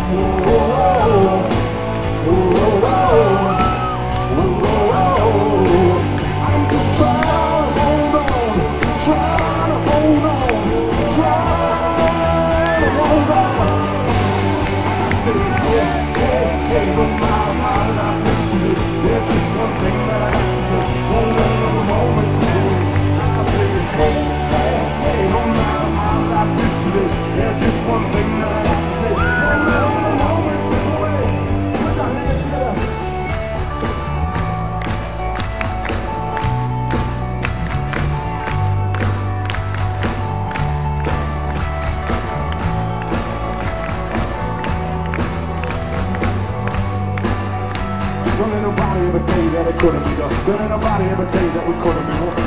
I'm just trying to hold on, trying to hold on, trying to hold on. I say, hey, no matter how I miss you, there's just one thing that I have to say, won't let no moments go. I say, hey, no matter how I miss you, there's just one thing that I have to say, won't let no moments go away. Put your hands together. Don't let nobody ever tell you that it couldn't be done. Don't let nobody ever tell you that was gonna be wrong.